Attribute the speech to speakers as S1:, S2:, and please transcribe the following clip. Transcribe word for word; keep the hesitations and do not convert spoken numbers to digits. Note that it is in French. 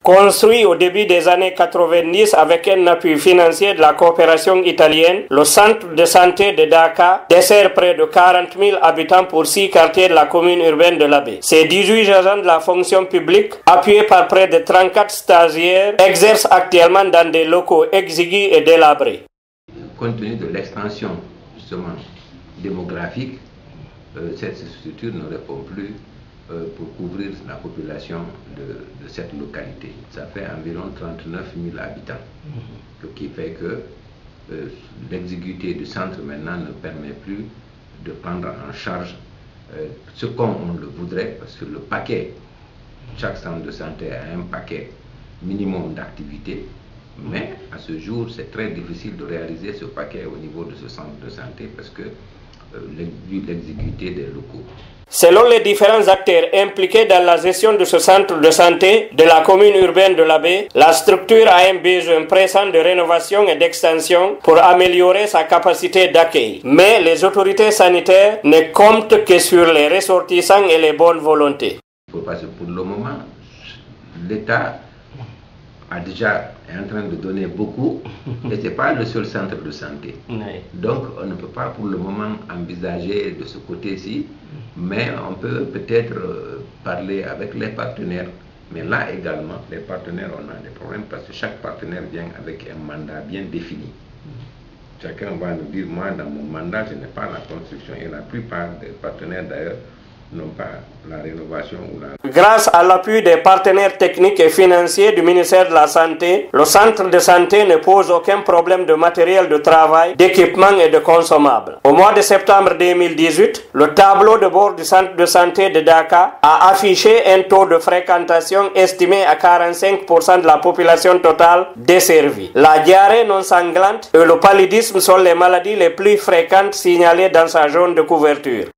S1: Construit au début des années quatre-vingt-dix avec un appui financier de la coopération italienne, le centre de santé de Dakar dessert près de quarante mille habitants pour six quartiers de la commune urbaine de l'Abbé. Ces dix-huit agents de la fonction publique, appuyés par près de trente-quatre stagiaires, exercent actuellement dans des locaux exigus et délabrés.
S2: Compte tenu de l'extension justement démographique, euh, cette structure ne répond plus euh, pour couvrir la population de, de cette localité. Ça fait environ trente-neuf mille habitants, mmh. Ce qui fait que euh, l'exiguïté du centre maintenant ne permet plus de prendre en charge euh, ce comme on le voudrait, parce que le paquet, chaque centre de santé a un paquet minimum d'activité. Mais à ce jour, c'est très difficile de réaliser ce paquet au niveau de ce centre de santé parce que euh, l'exiguïté des locaux.
S1: Selon les différents acteurs impliqués dans la gestion de ce centre de santé de la commune urbaine de l'Abbé, la structure a un besoin pressant de rénovation et d'extension pour améliorer sa capacité d'accueil. Mais les autorités sanitaires ne comptent que sur les ressortissants et les bonnes volontés.
S2: Parce que pour le moment, l'État a déjà est en train de donner beaucoup et ce n'est pas le seul centre de santé. Oui. Donc on ne peut pas pour le moment envisager de ce côté-ci, mais on peut peut-être parler avec les partenaires. Mais là également, les partenaires, on a des problèmes parce que chaque partenaire vient avec un mandat bien défini. Chacun va nous dire, moi dans mon mandat, je n'ai pas la construction et la plupart des partenaires d'ailleurs non pas la rénovation ou la...
S1: Grâce à l'appui des partenaires techniques et financiers du ministère de la Santé, le centre de santé ne pose aucun problème de matériel de travail, d'équipement et de consommables. Au mois de septembre deux mille dix-huit, le tableau de bord du centre de santé de Dakar a affiché un taux de fréquentation estimé à quarante-cinq pour cent de la population totale desservie. La diarrhée non sanglante et le paludisme sont les maladies les plus fréquentes signalées dans sa zone de couverture.